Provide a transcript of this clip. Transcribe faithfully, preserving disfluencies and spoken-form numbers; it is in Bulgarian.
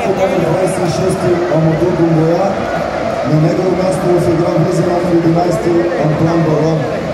номер двадесет и шести Амадор Думбоя. На негово място в игра влиза номер единадесети Антуан Балон.